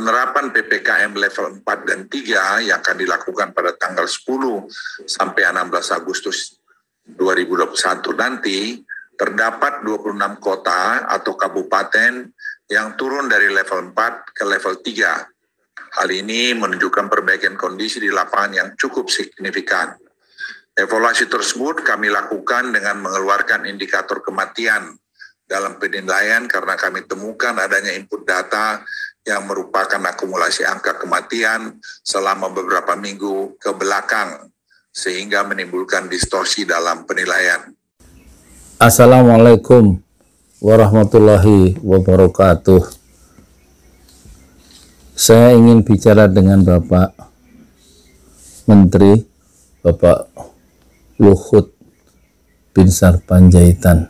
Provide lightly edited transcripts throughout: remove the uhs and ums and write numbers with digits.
penerapan PPKM level 4 dan 3 yang akan dilakukan pada tanggal 10 sampai 16 Agustus 2021 nanti, terdapat 26 kota atau kabupaten yang turun dari level 4 ke level 3. Hal ini menunjukkan perbaikan kondisi di lapangan yang cukup signifikan. Evaluasi tersebut kami lakukan dengan mengeluarkan indikator kematian dalam penilaian karena kami temukan adanya input data yang merupakan akumulasi angka kematian selama beberapa minggu ke belakang, sehingga menimbulkan distorsi dalam penilaian. Assalamualaikum warahmatullahi wabarakatuh. Saya ingin bicara dengan Bapak Menteri, Bapak Luhut Binsar Panjaitan.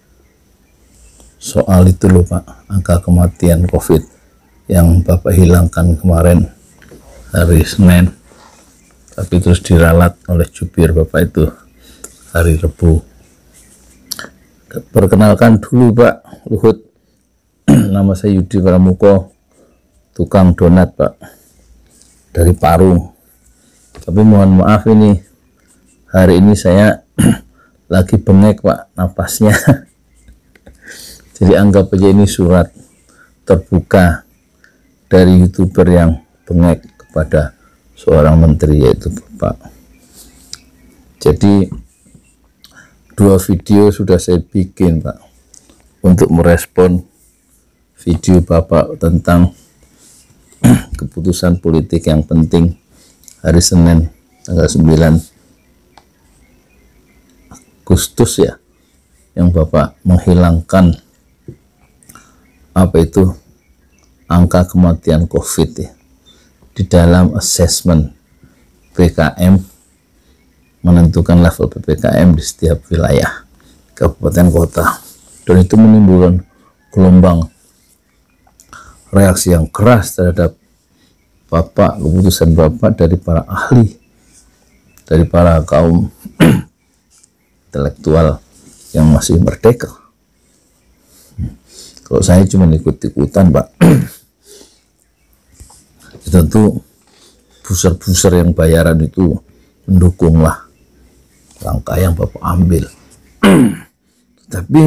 Soal itu loh Pak, angka kematian COVID yang Bapak hilangkan kemarin hari Senin, tapi terus diralat oleh jubir Bapak itu hari Rabu. Perkenalkan dulu Pak Luhut, nama saya Yudi Pramuko, tukang donat Pak, dari Parung. Tapi mohon maaf ini, hari ini saya lagi bengek Pak napasnya. Jadi anggap aja ini surat terbuka dari YouTuber yang bengek kepada seorang menteri, yaitu Bapak. Jadi 2 video sudah saya bikin Pak untuk merespon video Bapak tentang keputusan politik yang penting hari Senin tanggal 9 Agustus ya, yang Bapak menghilangkan apa itu angka kematian COVID ya, di dalam assessment PKM, menentukan level PPKM di setiap wilayah kabupaten kota, dan itu menimbulkan gelombang reaksi yang keras terhadap Bapak, keputusan Bapak dari para ahli, dari para kaum intelektual yang masih merdeka. Kalau saya cuma ikut-ikutan Pak, tentu buser-buser yang bayaran itu mendukunglah langkah yang Bapak ambil. Tapi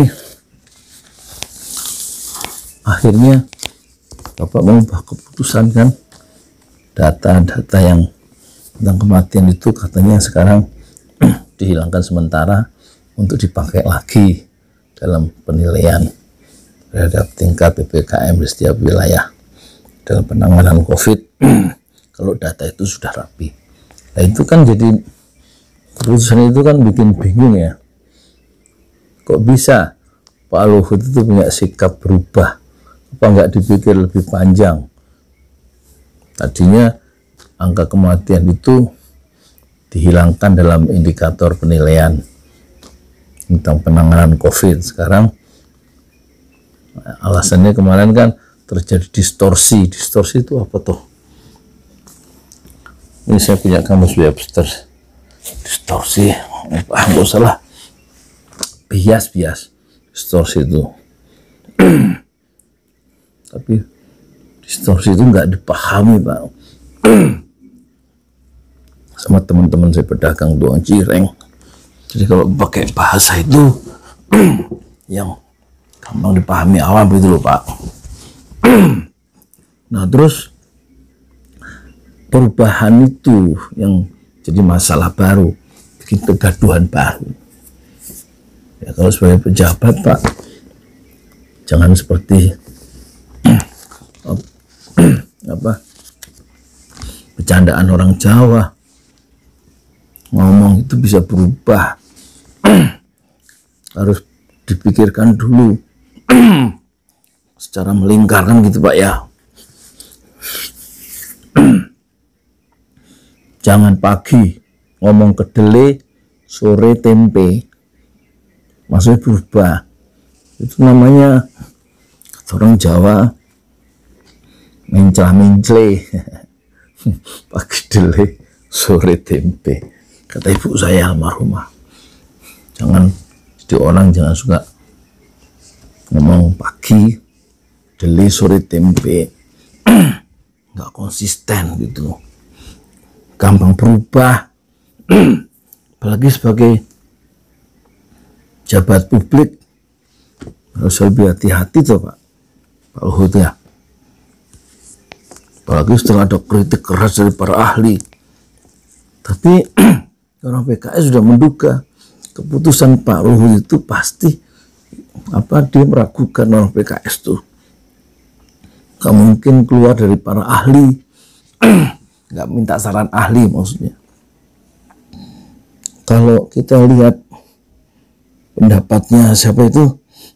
akhirnya Bapak mengubah keputusan kan, data-data yang tentang kematian itu katanya sekarang dihilangkan sementara untuk dipakai lagi dalam penilaian terhadap tingkat PPKM di setiap wilayah dalam penanganan COVID. Kalau data itu sudah rapi, nah itu kan jadi keputusan itu kan bikin bingung ya, kok bisa Pak Luhut itu punya sikap berubah, apa nggak dipikir lebih panjang? Tadinya angka kematian itu dihilangkan dalam indikator penilaian tentang penanganan COVID. Sekarang alasannya kemarin kan terjadi distorsi. Distorsi itu apa tuh? Ini saya punya kamus Webster. Distorsi, nggak salah, bias distorsi itu. Tapi distorsi itu nggak dipahami Pak sama teman-teman saya pedagang doang cireng. Jadi kalau pakai bahasa itu yang gampang dipahami awam itu loh Pak. Nah terus perubahan itu yang jadi masalah baru, bikin kegaduhan baru. Ya kalau sebagai pejabat Pak, jangan seperti bercandaan orang Jawa, ngomong itu bisa berubah. Harus dipikirkan dulu secara melingkarkan gitu Pak ya. Jangan pagi ngomong kedelai, sore tempe, maksudnya berubah. Itu namanya kata orang Jawa mencela-mencele. Pagi kedelai, sore tempe. Kata ibu saya almarhumah, jangan jadi orang jangan suka ngomong pagi kedelai, sore tempe. konsisten gitu, gampang berubah. Apalagi sebagai jabat publik harus lebih hati-hati tuh Pak Luhut ya. Apalagi setelah ada kritik keras dari para ahli. Tapi orang PKS sudah menduga keputusan Pak Luhut itu pasti dia meragukan orang PKS tuh. Gak mungkin keluar dari para ahli. Gak minta saran ahli maksudnya. Kalau kita lihat pendapatnya siapa itu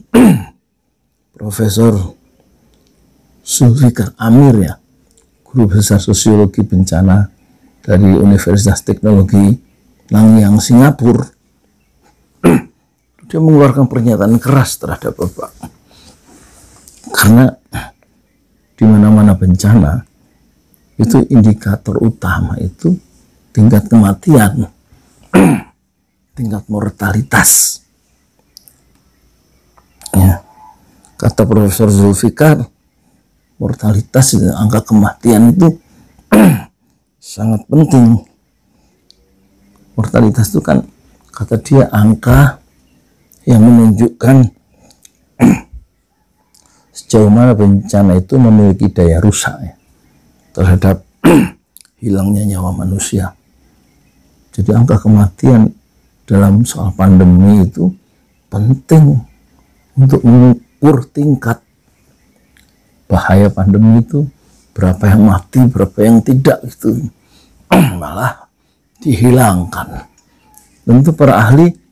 Profesor Zulfikar Amir ya, guru besar sosiologi bencana dari Universitas Teknologi Nanyang Singapura. Dia mengeluarkan pernyataan keras terhadap Bapak, karena di mana-mana bencana itu indikator utama itu tingkat kematian, tingkat mortalitas. Ya, kata Profesor Zulfikar, mortalitas, angka kematian itu sangat penting. Mortalitas itu kan kata dia angka yang menunjukkan sejauh mana bencana itu memiliki daya rusak ya, terhadap hilangnya nyawa manusia. Jadi angka kematian dalam soal pandemi itu penting untuk mengukur tingkat bahaya pandemi itu, berapa yang mati, berapa yang tidak, itu malah dihilangkan. Tentu para ahli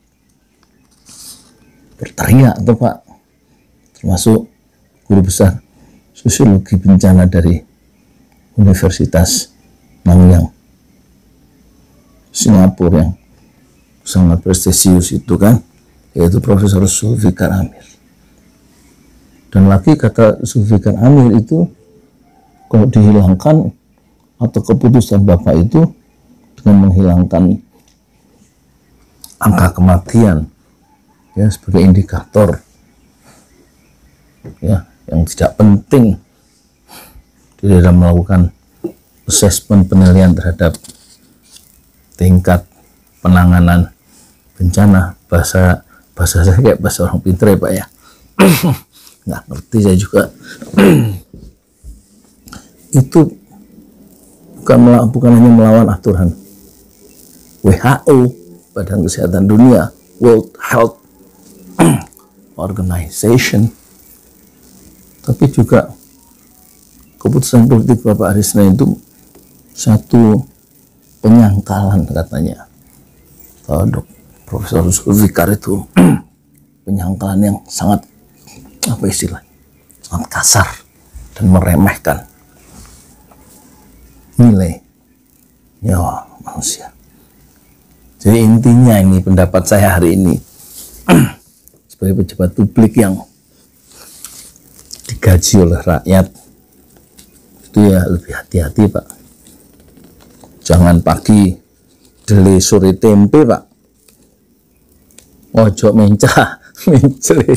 berteriak tuh Pak, termasuk guru besar sosiologi bencana dari Universitas Nanyang Singapura yang sangat prestisius itu kan, yaitu Profesor Zulfikar Amir. Dan lagi kata Zulfikar Amir itu, kalau dihilangkan atau keputusan Bapak itu dengan menghilangkan angka kematian ya sebagai indikator ya yang tidak penting di dalam melakukan asesmen penilaian terhadap tingkat penanganan bencana. Bahasa saya kayak bahasa orang pintar ya Pak ya. Nggak ngerti saya juga. Itu bukan hanya melawan aturan WHO, Badan Kesehatan Dunia, World Health Organization, tapi juga keputusan politik Bapak Arisna itu satu penyangkalan katanya. Kalau Profesor Zulfikar itu penyangkalan yang sangat sangat kasar dan meremehkan nilai nyawa manusia. Jadi intinya ini pendapat saya hari ini sebagai pejabat publik yang digaji oleh rakyat itu ya lebih hati-hati Pak. Jangan pagi dele sore tempe Pak. Ojo mencah mencele.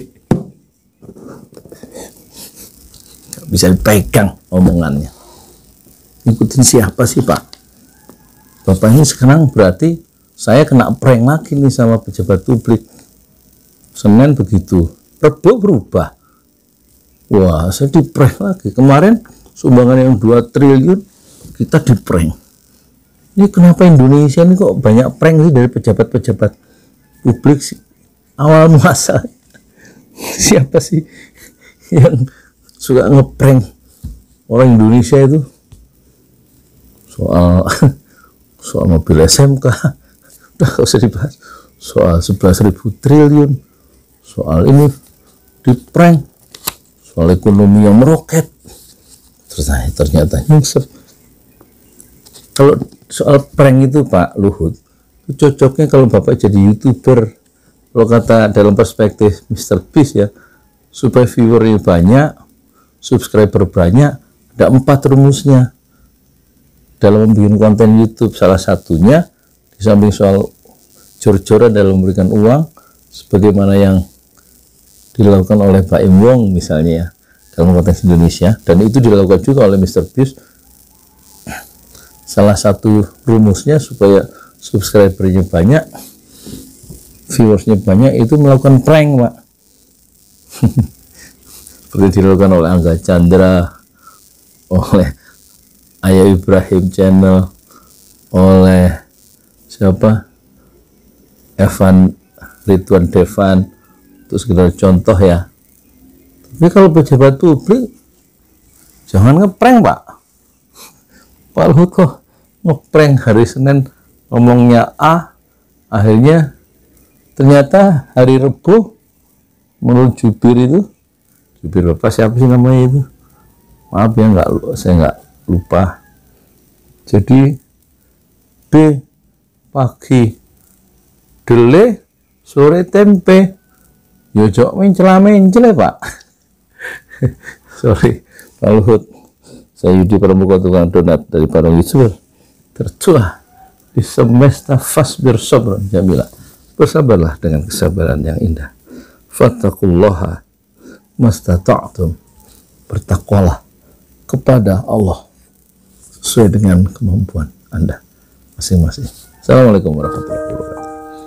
Gak bisa dipegang omongannya. Ikutin siapa sih Pak? Bapak ini sekarang berarti saya kena prank lagi nih sama pejabat publik. Senin begitu, Rebo berubah. Wah, saya di prank lagi. Kemarin sumbangan yang 2 triliun kita di prank. Ini kenapa Indonesia ini kok banyak prank sih dari pejabat-pejabat publik sih? Awal muasal siapa sih yang suka ngeprank orang Indonesia itu? Soal mobil SMK udah gak usah dibahas, soal 11.000 triliun, soal ini di prank, soal ekonomi yang meroket, ternyata nyungsep. Kalau soal prank itu Pak Luhut, itu cocoknya kalau Bapak jadi YouTuber. Kalau kata dalam perspektif Mr. Beast ya, supaya viewernya banyak, subscriber banyak, ada 4 rumusnya dalam membuat konten YouTube. Salah satunya di samping soal jor-joran dalam memberikan uang sebagaimana yang dilakukan oleh Pak Im Wong misalnya ya, dalam konteks Indonesia, dan itu dilakukan juga oleh Mr. Beast salah satu rumusnya supaya subscribernya banyak, viewersnya banyak, itu melakukan prank, Pak. Seperti dilakukan oleh Angga Chandra, oleh Ayah Ibrahim Channel, oleh siapa, Evan Ridwan Devan. Itu sekedar contoh ya. Tapi kalau pejabat publik jangan ngeprank, Pak. Pak Luhut kok ngeprank hari Senin ngomongnya A, akhirnya ternyata hari Rebu menurut jubir itu, jubir Bapak siapa sih namanya itu, maaf ya, saya nggak lupa. Jadi B pagi dele, sore tempe, yojok mencela Pak. Sorry Pak Luhut. Saya Yudi Pramuka, tukang donat dari Parung Yusuf. Tercuah di semesta fasbir sabran jamila. Bersabarlah dengan kesabaran yang indah. Fattaqullaha mastata'tum. Bertakwalah kepada Allah sesuai dengan kemampuan Anda masing-masing. Assalamualaikum warahmatullahi wabarakatuh.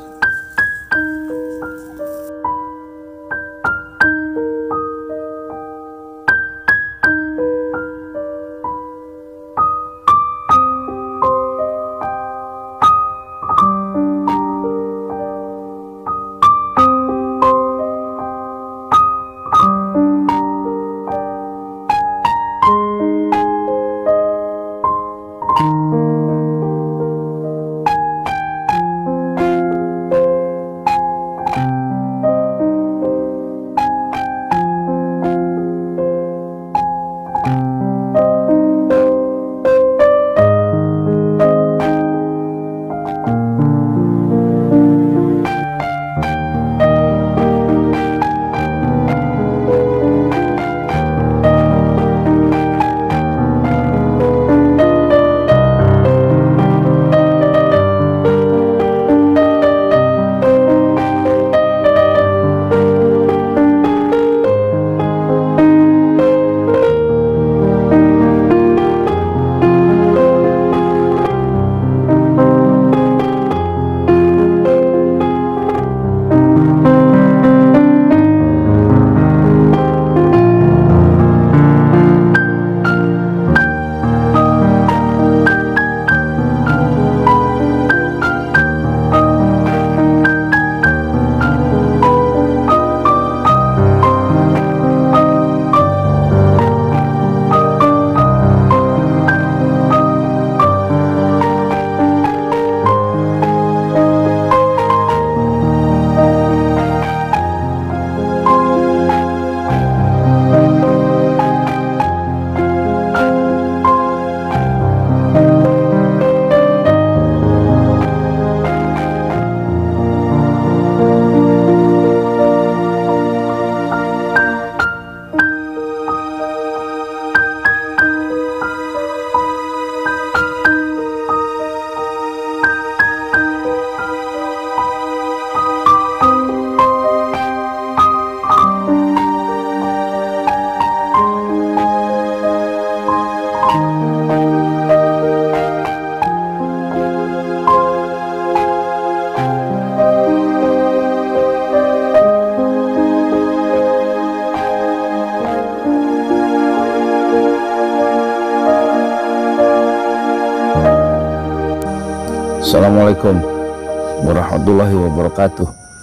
Assalamualaikum warahmatullahi wabarakatuh.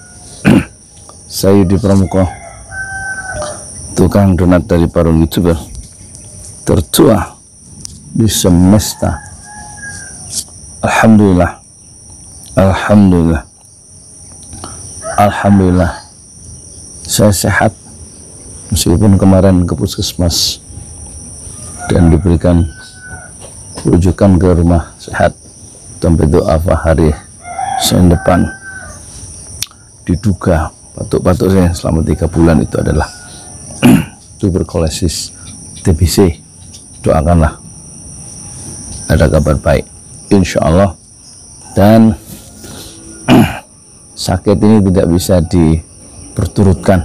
Saya Yudi Pramuka, tukang donat dari Parung YouTuber, tertua di semesta. Alhamdulillah, alhamdulillah, alhamdulillah. Saya sehat meskipun kemarin ke puskesmas dan diberikan rujukan ke rumah sehat sampai doa hari Senin depan. Diduga batuk-batuk saya selama 3 bulan itu adalah tuberkulosis TBC. Doakanlah ada kabar baik insya Allah, dan sakit ini tidak bisa diperturutkan.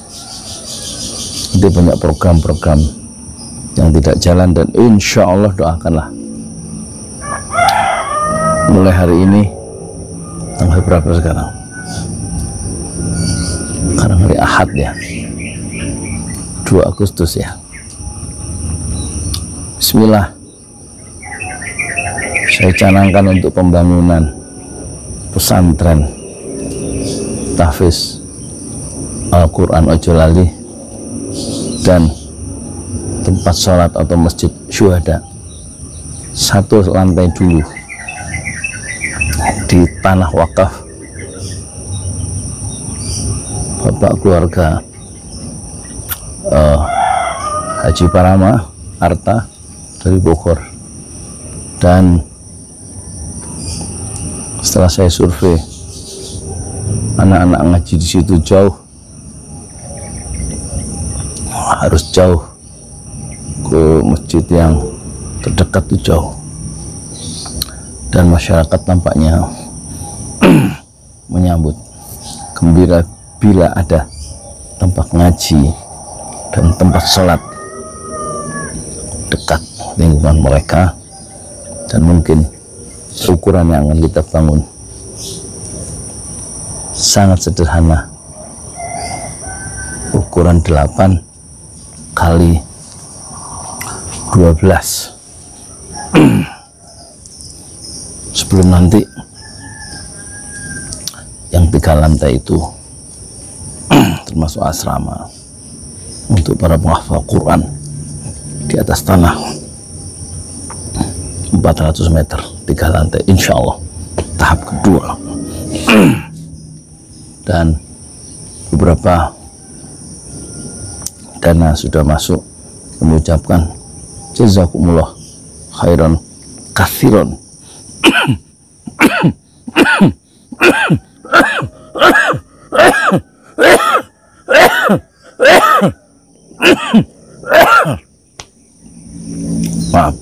Itu banyak program-program yang tidak jalan, dan insya Allah doakanlah mulai hari ini tanggal berapa sekarang? Sekarang hari Ahad ya, 2 Agustus ya. Bismillah, saya canangkan untuk pembangunan pesantren tahfiz Al-Quran Ojo Lali dan tempat sholat atau masjid syuhada 1 lantai dulu di tanah wakaf Bapak keluarga Haji Parama Arta dari Bogor. Dan setelah saya survei, anak-anak ngaji di situ jauh, harus jauh ke masjid yang terdekat itu jauh, dan masyarakat tampaknya menyambut gembira bila ada tempat ngaji dan tempat sholat dekat lingkungan mereka. Dan mungkin ukuran yang akan kita bangun sangat sederhana, ukuran 8 kali 12 sebelum nanti yang 3 lantai itu termasuk asrama untuk para penghafal Quran di atas tanah 400 meter, 3 lantai, insya Allah tahap kedua. Dan beberapa dana sudah masuk. Mengucapkan jazakumullah khairan katsiran. Maaf.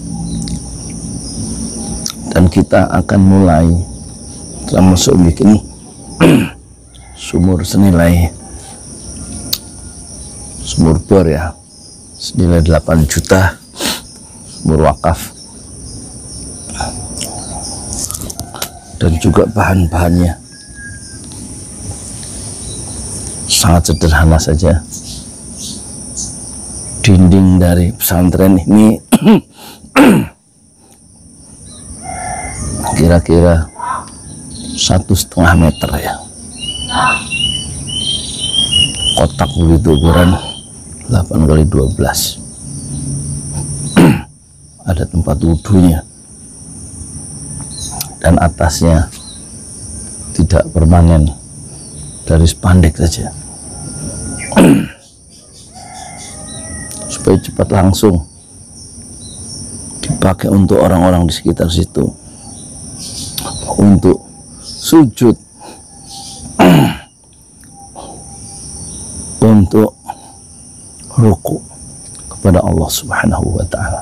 Dan kita akan mulai termasuk bikin sumur senilai sumur bor ya, senilai 8 juta, sumur wakaf, dan juga bahan-bahannya sangat sederhana saja. Dinding dari pesantren ini kira-kira 1,5 meter ya, kotak begitu ukuran 8 kali 12. Ada tempat wudhunya, dan atasnya tidak permanen, dari spandek saja. Supaya cepat langsung dipakai untuk orang-orang di sekitar situ untuk sujud, untuk ruku kepada Allah Subhanahu wa Ta'ala.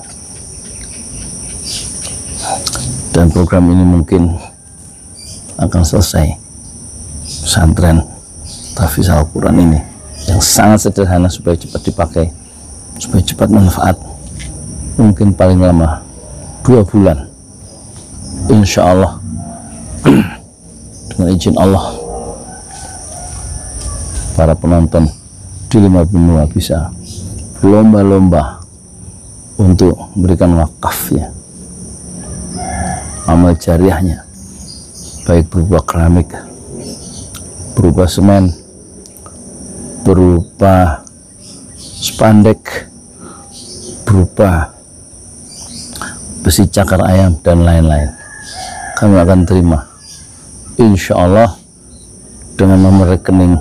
Dan program ini mungkin akan selesai, pesantren tahfiz Al-Quran ini yang sangat sederhana, supaya cepat dipakai, supaya cepat manfaat, mungkin paling lama 2 bulan insya Allah. Dengan izin Allah, para penonton di 5 benua bisa berlomba-lomba untuk memberikan wakafnya, amal jariahnya, baik berupa keramik, berupa semen, berupa spandek, berupa besi cakar ayam, dan lain-lain. Kami akan terima insya Allah dengan nomor rekening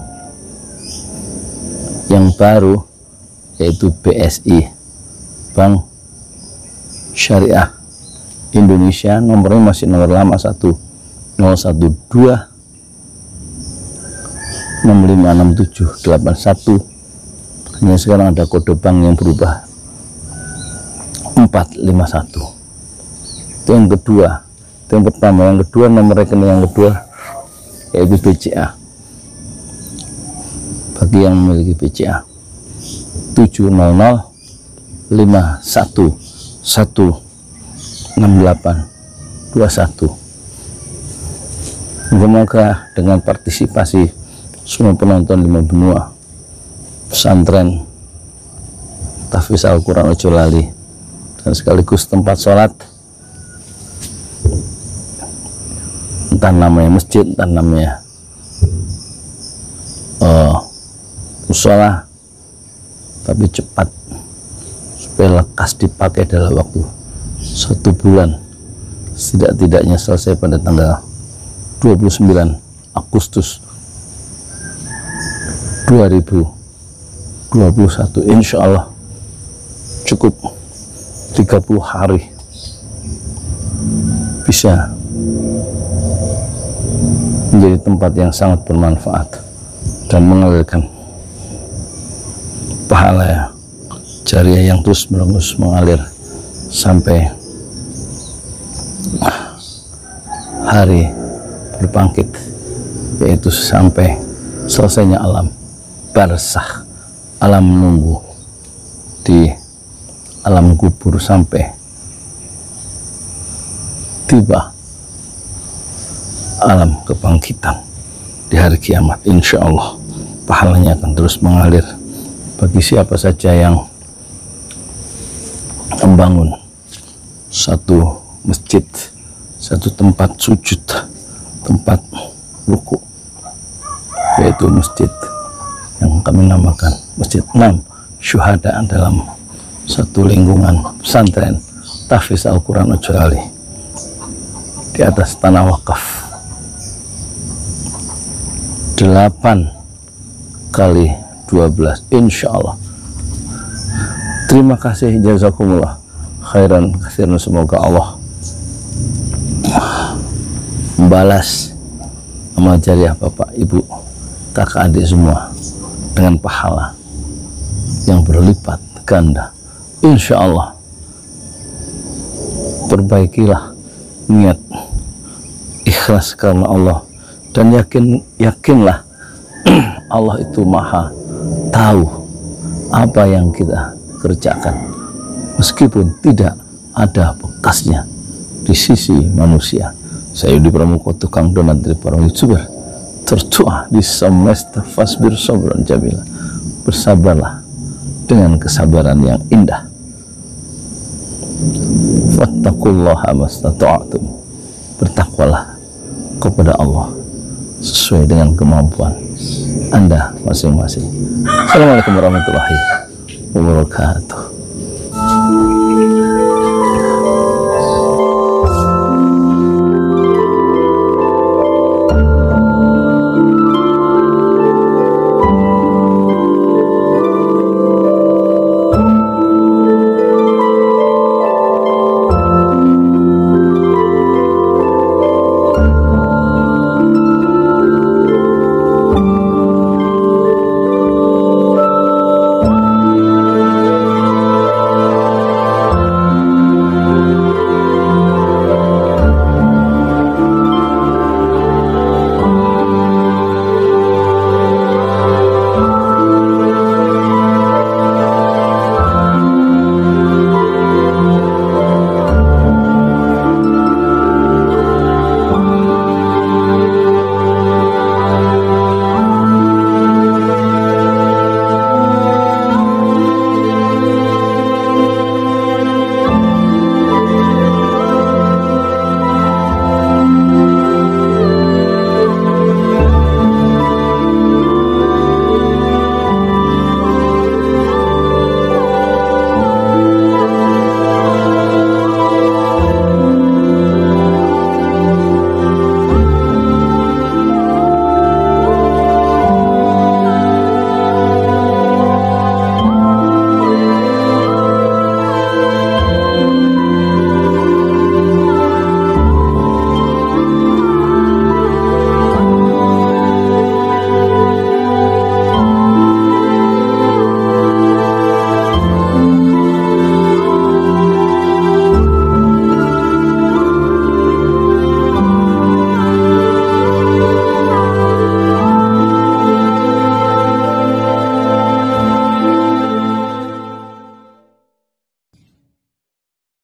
yang baru, yaitu BSI, Bank Syariah Indonesia. Nomornya masih nomor lama, 1012 656781. Hanya sekarang ada kode bank yang berubah, 451. Itu yang kedua. Itu yang pertama. Yang kedua, nomor rekening yang kedua yaitu BCA. Bagi yang memiliki BCA 70051 16821. Semoga dengan partisipasi semua penonton 5 benua pesantren Tahfiz Al-Quran Ojo Lali dan sekaligus tempat sholat, entah namanya masjid, entah namanya musola, tapi cepat supaya lekas dipakai dalam waktu 1 bulan, setidak-tidaknya selesai pada tanggal 29 Agustus 2021. Insya Allah cukup 30 hari bisa menjadi tempat yang sangat bermanfaat dan mengalirkan pahala jariah yang terus menerus mengalir sampai hari berbangkit, yaitu sampai selesainya alam barzakh, alam menunggu di alam kubur, sampai tiba alam kebangkitan di hari kiamat. Insya Allah pahalanya akan terus mengalir bagi siapa saja yang membangun satu masjid, satu tempat sujud, tempat ruku, yaitu masjid yang kami namakan Masjid 6 Syuhada dalam satu lingkungan pesantren Tahfiz Al-Quran Ojo Lali di atas tanah wakaf 8x12, insya Allah. Terima kasih, jazakumullah khairan katsiran. Semoga Allah membalas amal jariah Bapak, Ibu, kakak, adik semua dengan pahala yang berlipat ganda. Insya Allah. Perbaikilah niat, ikhlas karena Allah, dan yakinlah Allah itu maha tahu apa yang kita kerjakan, meskipun tidak ada bekasnya di sisi manusia. Saya Yudi Pramuko, tukang donat dari para YouTuber, tertua di semesta fasbir sabran jamila. Bersabarlah dengan kesabaran yang indah. Fattaqullaha mastata'tum. Bertakwalah kepada Allah sesuai dengan kemampuan Anda masing-masing. Assalamualaikum warahmatullahi wabarakatuh.